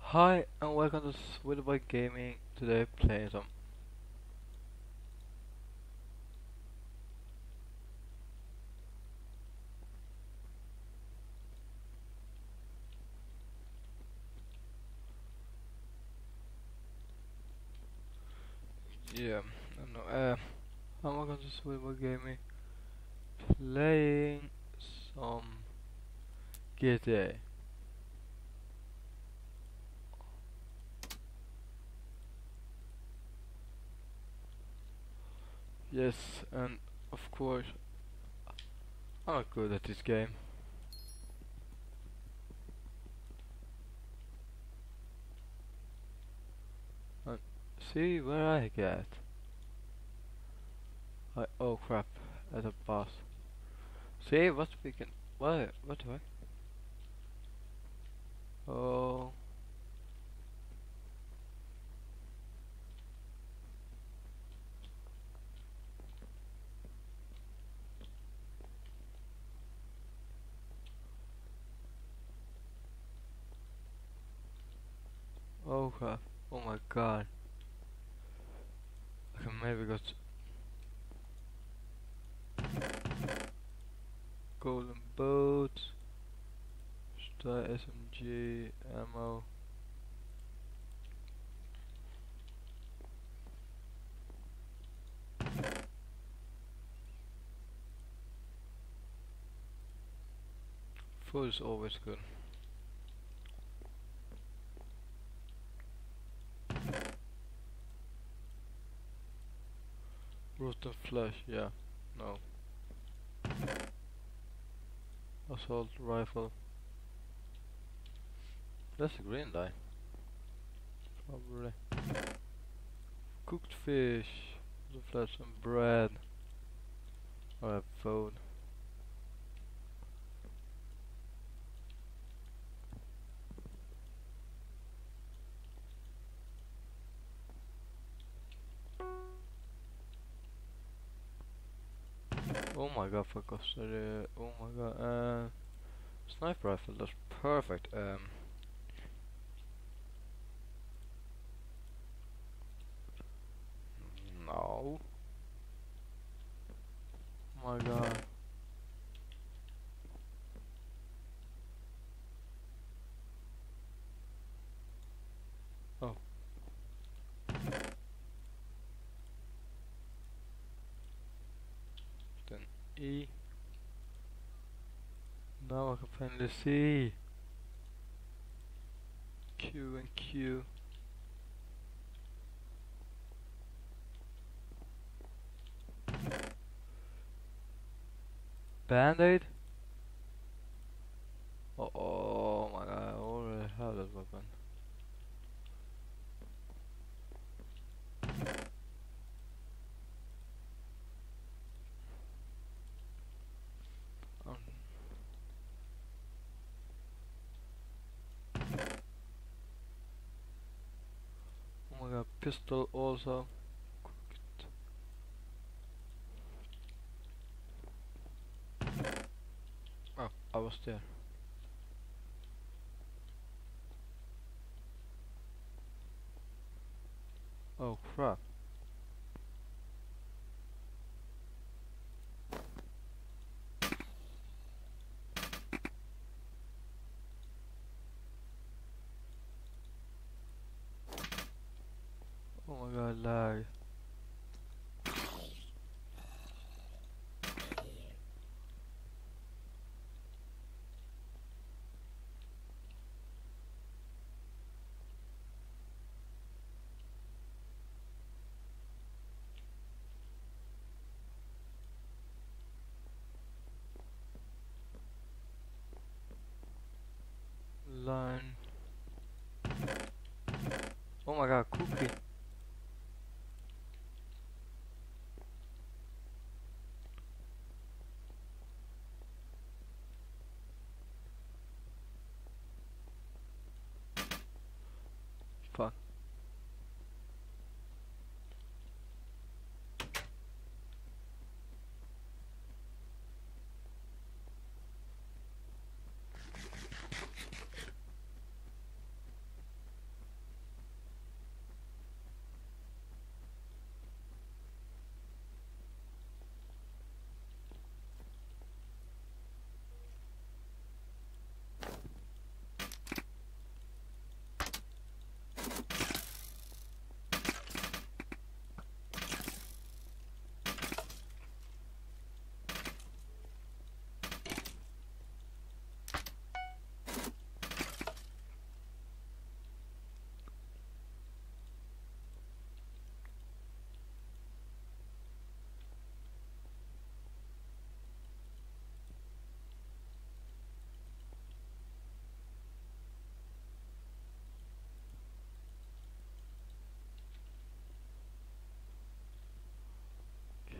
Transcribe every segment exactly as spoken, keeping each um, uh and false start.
Hi and welcome to Switterboy Gaming. Today playing some yeah, I don't know. Uh, I'm welcome to Switterboy Gaming. Playing some G T A. Yes, and of course I'm not good at this game. And see where I get. I oh crap, at a boss. See what we can. What? What do I? Oh. Oh crap. Oh my god. I can maybe got golden boat. Star S M G ammo. Food is always good. Rotten flesh, yeah. No. Assault rifle. That's a green dye. Probably. Cooked fish. The flesh and bread. I have food. Oh my god, fuck off, sorry. Oh my god, uh, sniper rifle, that's perfect. Um, no. Oh my god. Oh. Then E. Now I can finally see. Q and Q. Band-aid? Oh, oh my god, I already have that weapon. Um, oh my god, pistol also. Oh, I was there. Oh crap. Oh my god, lag. Line. Oh my god, cookie. Fuck.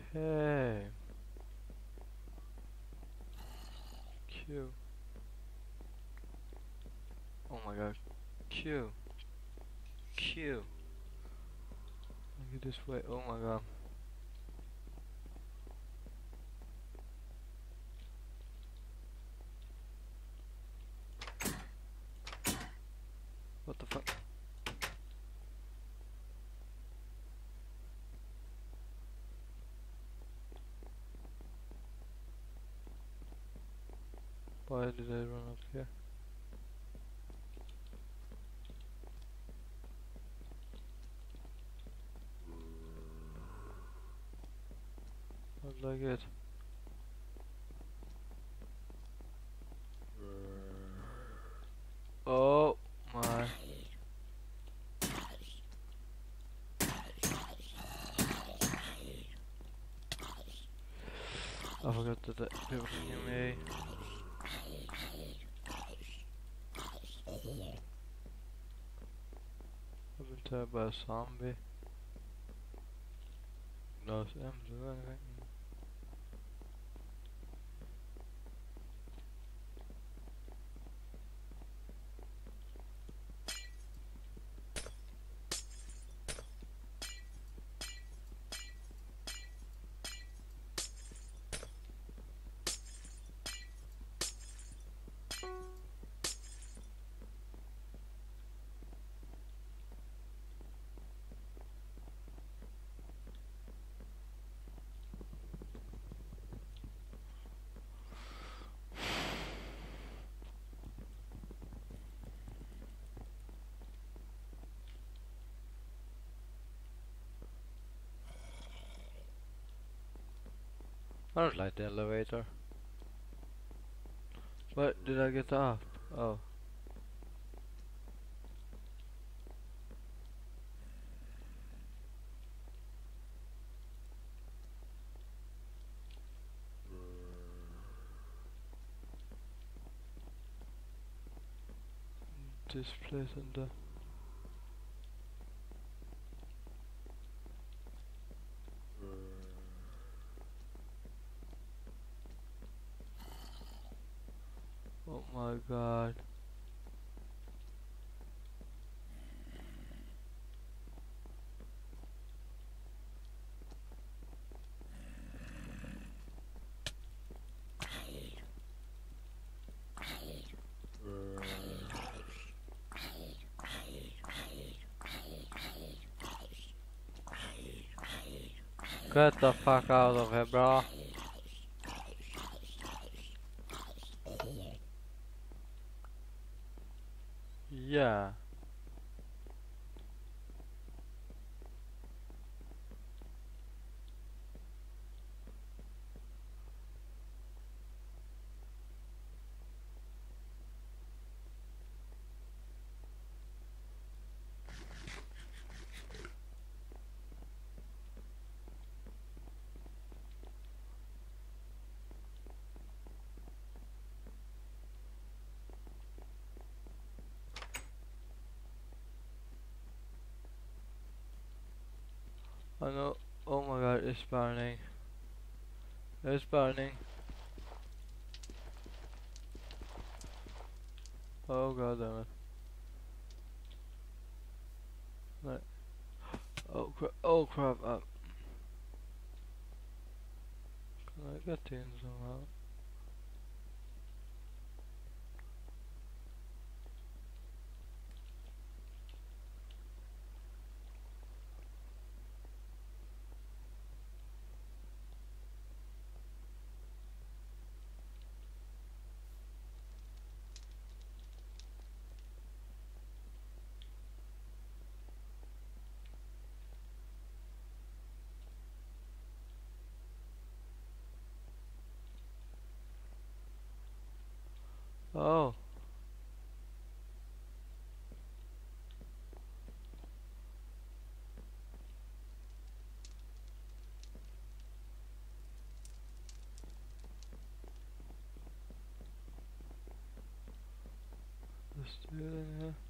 Okay. Q. Oh my god. Q. Q. Look at this way. Oh my god. What the fuck? Why did I run up here? Not like it. Oh my. I forgot that the people knew me. I've been tagged by a zombie. No M's or anything. I don't like the elevator. What did I get up? Oh. This place and the oh my god. Get the fuck out of here, bro. Yeah. I know. Oh my god, it's burning. It's burning. Oh god damn it. Right. Oh crap. Oh crap. Uh, can I get in somehow? Oh. Let's do it in here.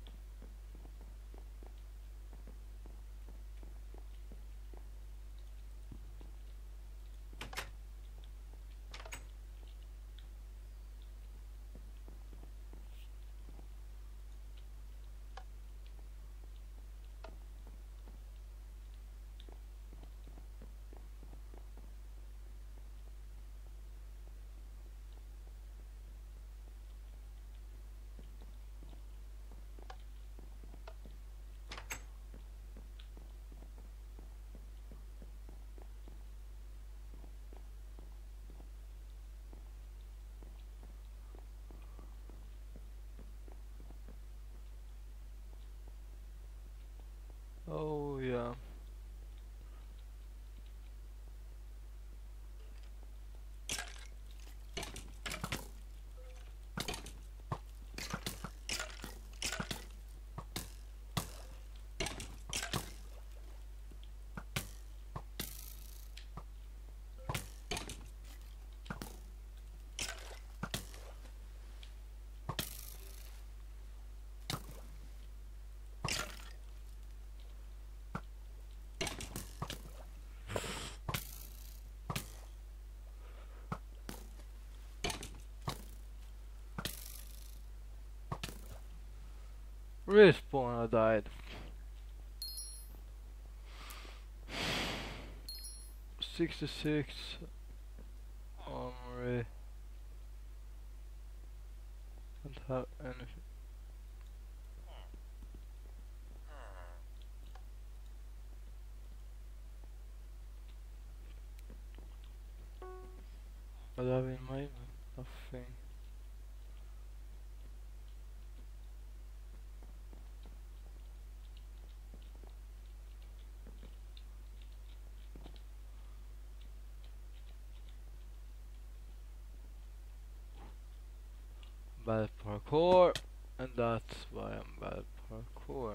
Respawn, I died. sixty-six armory. Don't have anything. What do I have in my email? Nothing. Bad parkour, and that's why I'm bad parkour.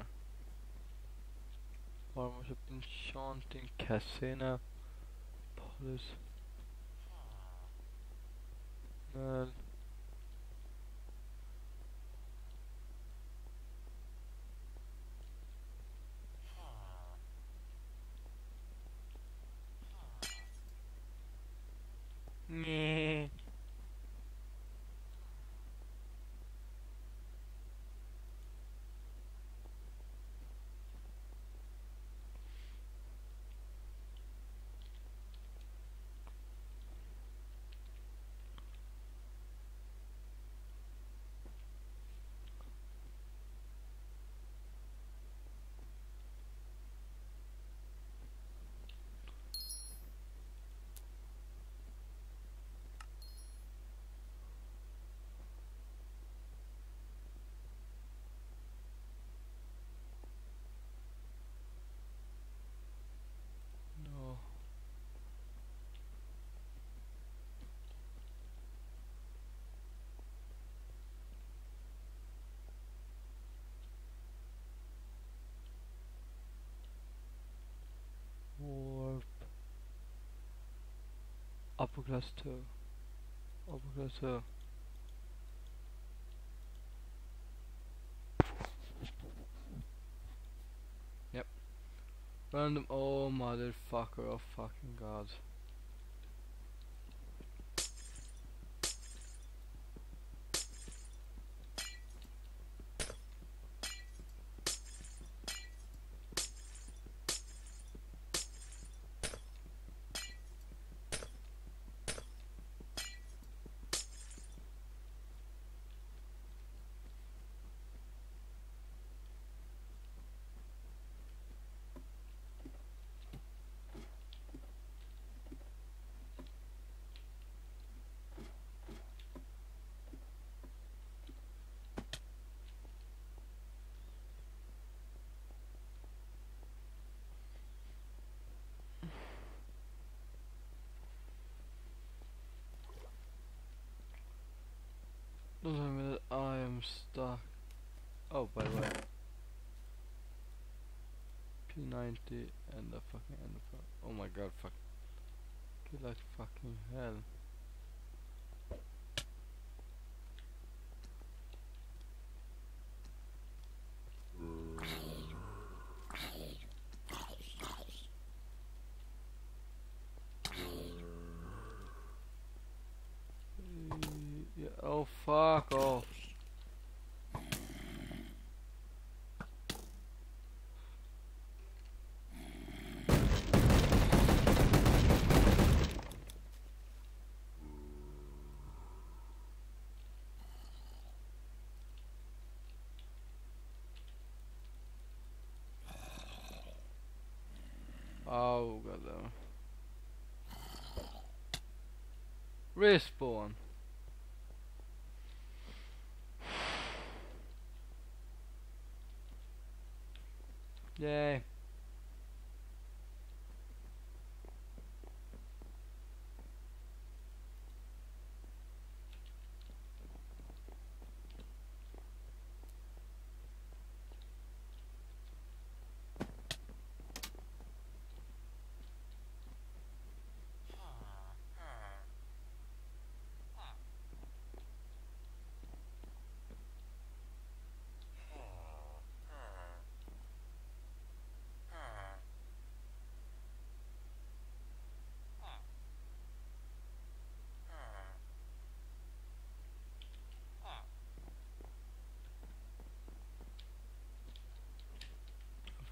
Armor shop, enchanting, casino, police. Well, yeah. No. Warp. Upper class two. Upper class two. Yep. Random. Oh, motherfucker. Oh, fucking god. Doesn't mean that I am stuck. Oh, by the way. P ninety and the fucking end of. Oh my god, fuck. Kill like fucking hell. Yeah, oh fuck off. Oh goddamn. Respawn. Yay.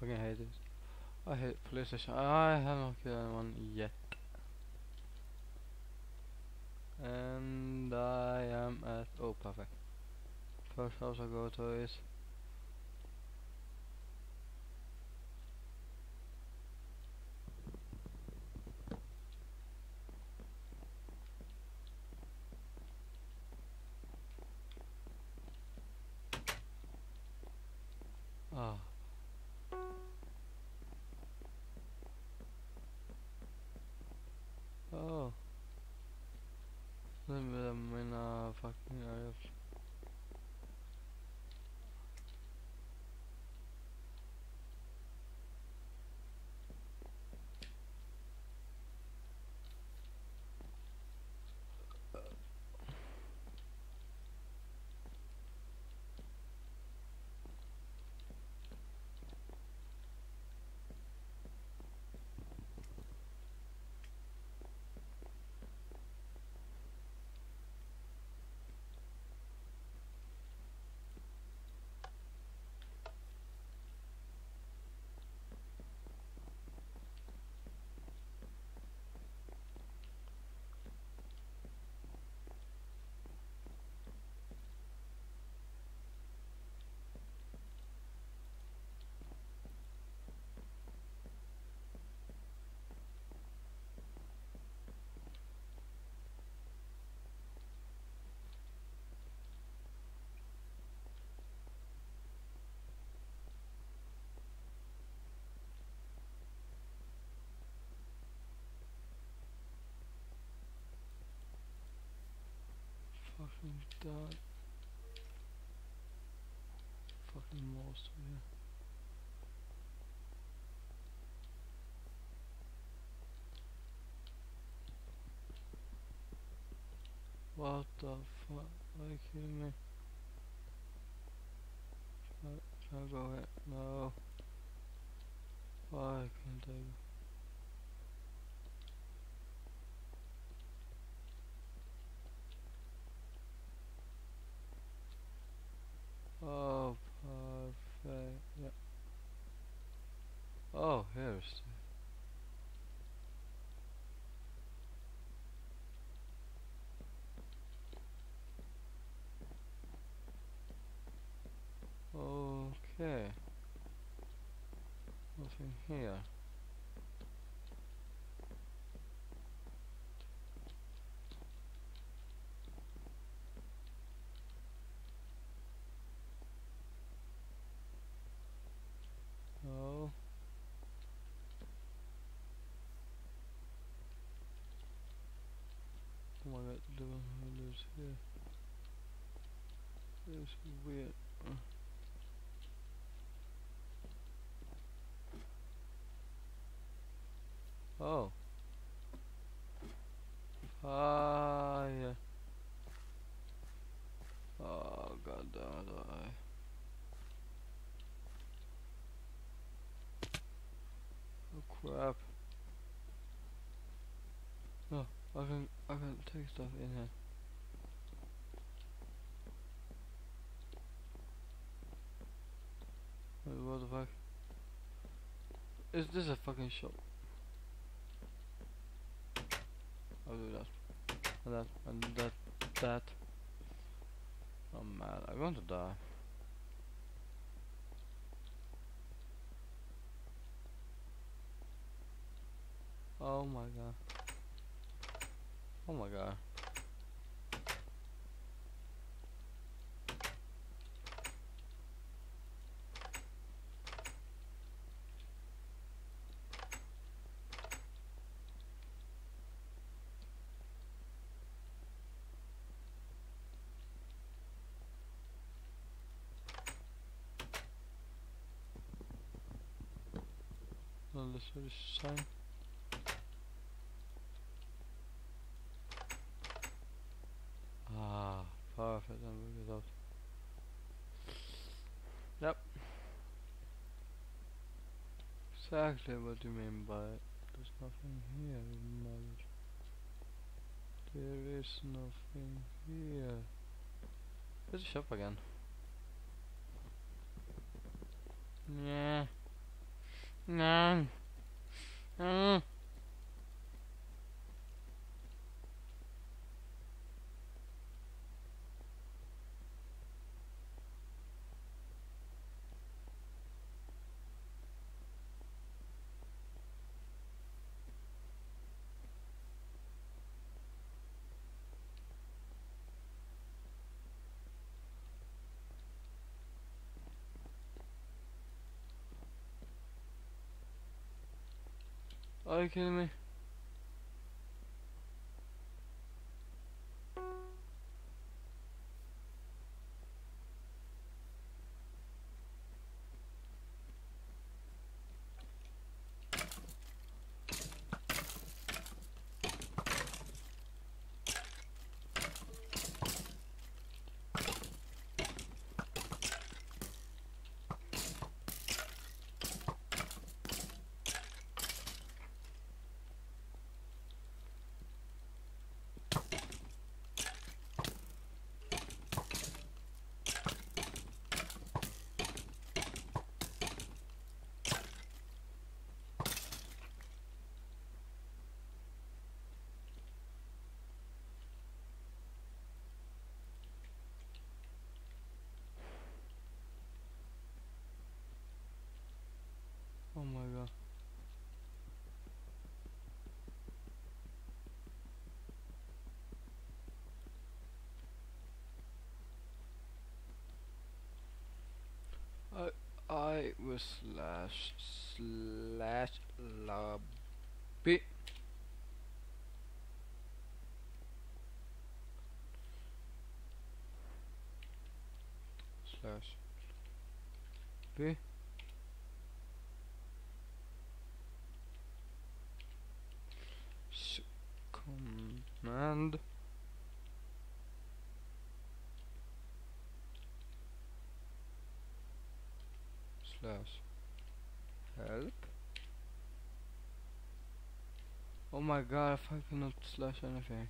fucking hate this. I hate police station. I have not killed anyone yet. And I am at... Oh, perfect. First house I go to is... Ah. Oh. Then I'm in a fucking area. Fucking dog. Fucking monster, yeah. What the fuck? Are you kidding me? Can I, can I go here? No. Why can't I go? Oh, perfect. Yeah. Oh, here's the... Okay. Nothing here. No. Oh my god, the one is here. This is weird. Uh. Oh. Ah, yeah. Oh god damn it. I... Oh crap. No, I can I can take stuff in here. Wait, what the fuck? Is this a fucking shop? I'll do that. And that and that that. I'm mad. I'm going to die. Oh my god. Oh my god. No, this is sign. Ah, perfect. I'm going it out. Yep. Exactly what you mean by it. There's nothing here, mother. There is nothing here. Where's the shop again? Yeah. Are you kidding me? Oh my god. I I was slash slash lobby slash b command slash help. Oh my god, if I cannot slash anything.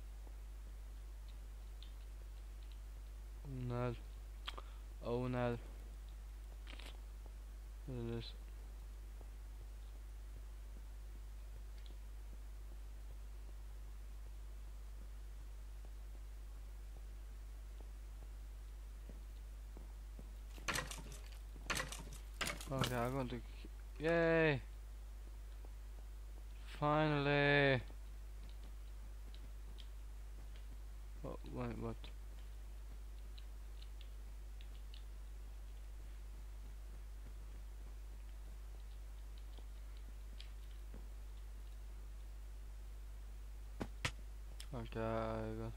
Oh no. Oh no. It is. Okay, I'm going to. Yay! Finally! Oh, wait, what? Okay, I got.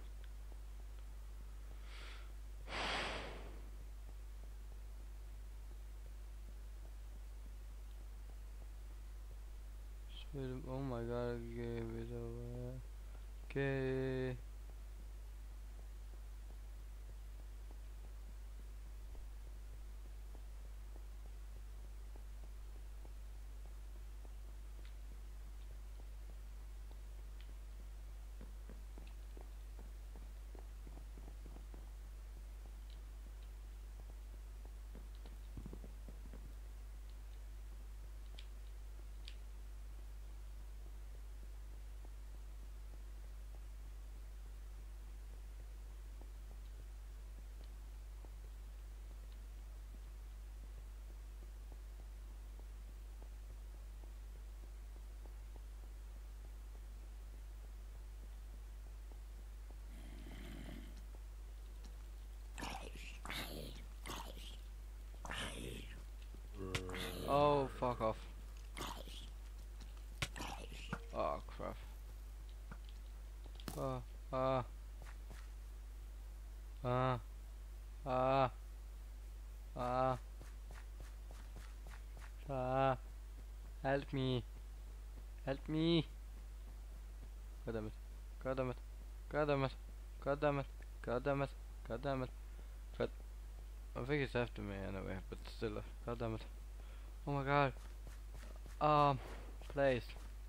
Sweet. Oh my god, I gave it away. Okay. Oh, fuck off. Oh, crap. Ah, ah, ah, ah, ah, ah. Help me. Help me. God damn it. God damn it. God damn it. God damn it. God damn it. God damn it. But I think it's after me anyway, but still, uh, god damn it. Oh my god. Um, place.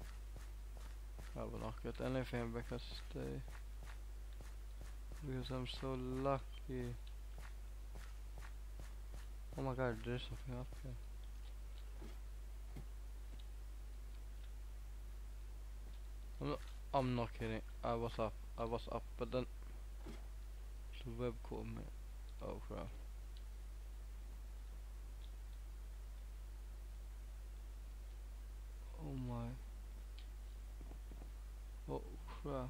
I will not get anything because they, because I'm so lucky. Oh my god, there's something up here. I'm not, I'm not kidding. I was up. I was up, but then the web called me. Oh crap. Oh my. Oh crap.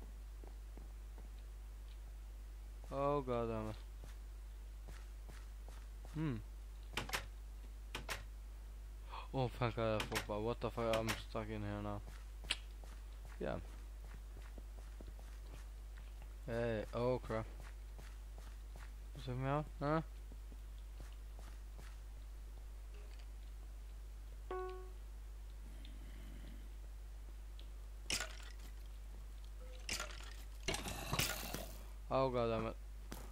Oh god damn it. Hmm. Oh thank god I forgot. What the fuck, I'm stuck in here now. Yeah. Hey, oh crap. Zoom out, huh? Oh god damn it.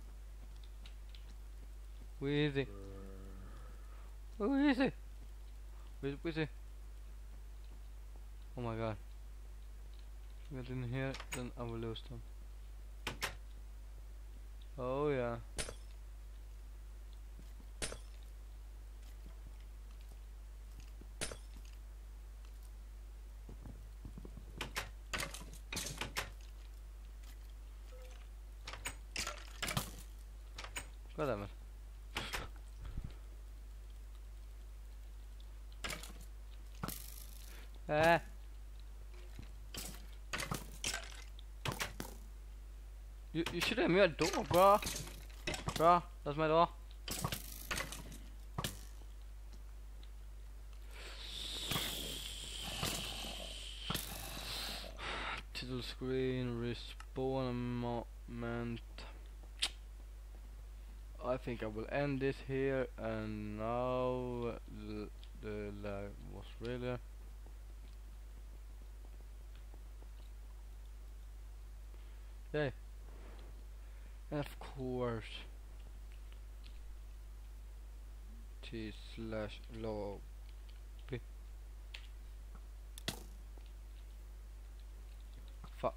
Where is he? Where is he? Where, where is he? Oh my god. If I get in here, then I will lose them. Oh yeah. God damn it. Ah. You you should have made a door, bro. Bro, that's my door. Title screen, respawn moment. I think I will end this here, and now the, the lag was really. Yay. And of course T slash lobby. Fuck.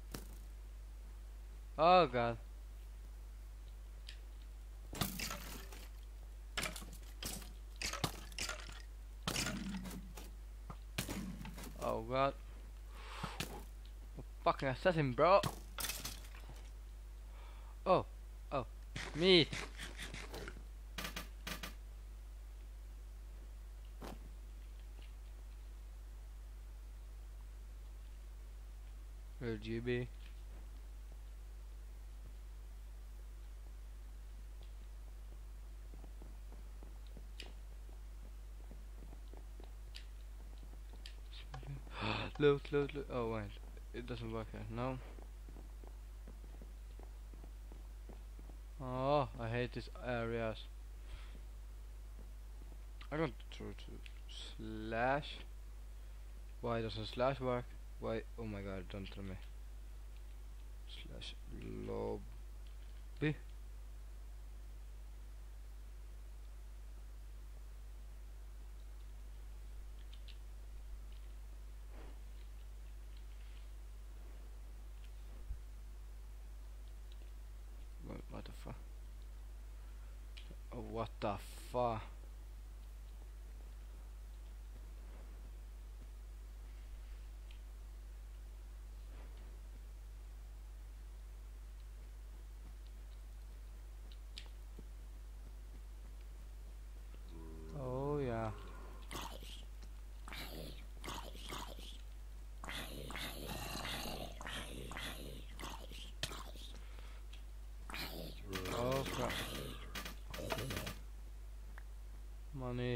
Oh god. Oh god. Fucking assassin, bro. Oh. Oh. Me. R G B. Look, look, look. Oh wait, it doesn't work here. No. Oh, I hate these areas. I'm going to try to slash. Why doesn't slash work? Why? Oh my god! Don't tell me. Slash lobby. What, what the fuck? Oh, what the fuck? Oh yeah. Oh crap. Money.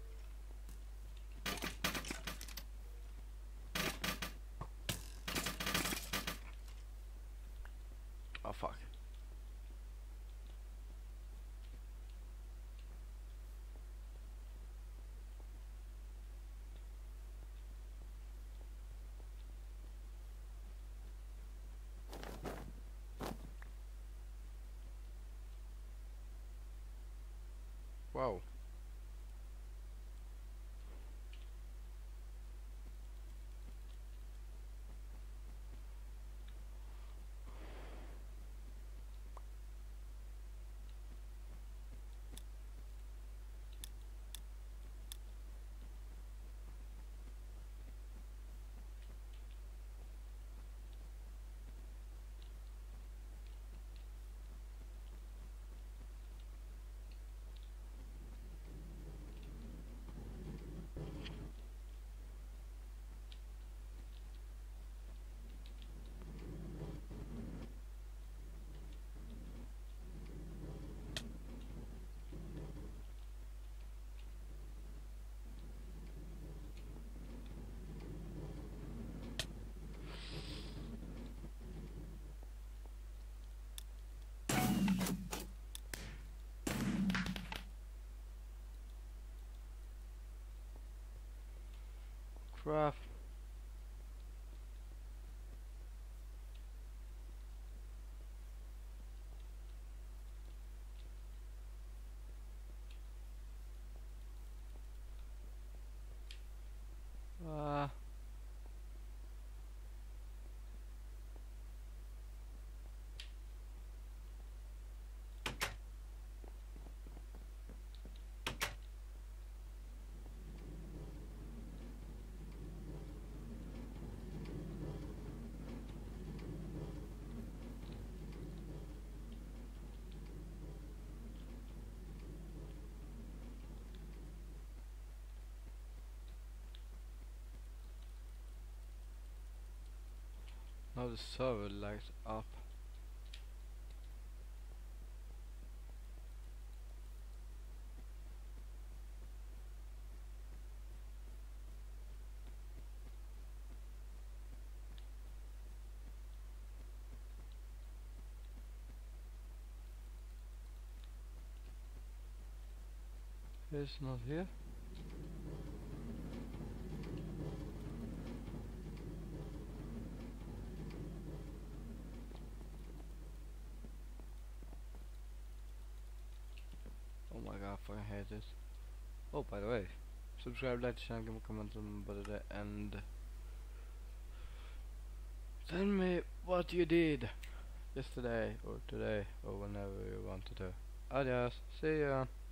Oh fuck. Wow. crap. Ah. Now the server lights up. It's not here. Oh my god, I fucking hate this. Oh, by the way, subscribe, like the channel, give me a comment on about it, and tell me what you did yesterday or today or whenever you want to do. Adios, see ya.